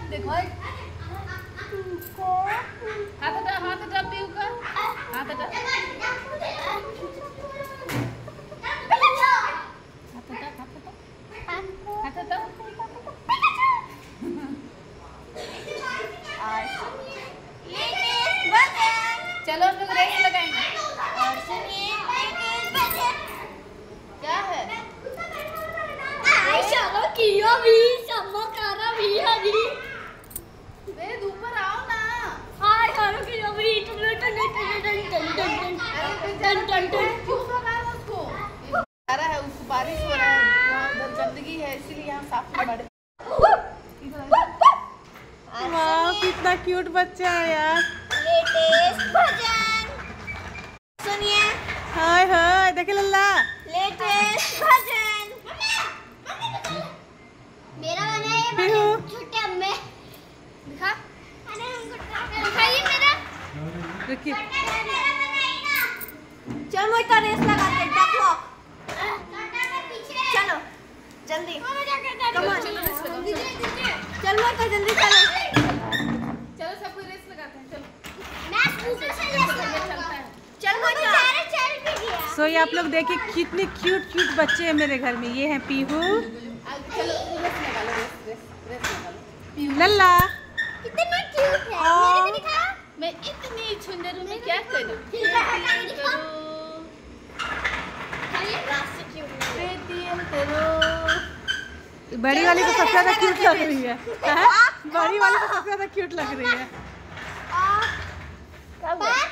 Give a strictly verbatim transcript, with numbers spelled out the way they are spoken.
देखो हाथ हटा हाथ हटा पीयू का हाथ हटा हाथ हटा चलो हम लोग रेस लगाएंगे। और सुनिए क्या है किया भी चमकारा भी हरी मेरे ऊपर आओ ना। हाय हारो किया भी टन टन टन टन टन टन टन टन क्यों लगा रहा उसको आ रहा है उसको बारिश हो रहा है वहाँ उधर गंदगी है इसीलिए यहाँ साफ कर वाह कितना क्यूट बच्चा है यार। लेटेस्ट भजन सुनिए। हाय हाय देखे लल्ला लेटेस्ट भजन मेरा बना है पीहू छोटे अम्मे दिखा अरे हमको दिखाइए मेरा रुकिए चल मैं तो रेस लगाते हैं डक वॉक चलो जल्दी कम ऑन चल मैं तो जल्दी चलो चलो सबको रेस लगाते हैं चलो मैं स्कूटर से रेस चलता है चल मैं सारे चल भी गया। सो ये आप लोग देखिए कितने क्यूट क्यूट बच्चे हैं मेरे घर में। ये हैं पीहू चलो रेस लगा लो रेस रेस रेस लगा लो लल्ला कितना क्यूट है मेरे को दिखा मैं इतनी सुंदर हूँ मैं क्या करूँ रास्ते क्यूट पेटीएम करो। बड़ी वाली को सबसे ज्यादा क्यूट लग रही है, है? बड़ी वाली को सबसे ज्यादा क्यूट लग रही है। कब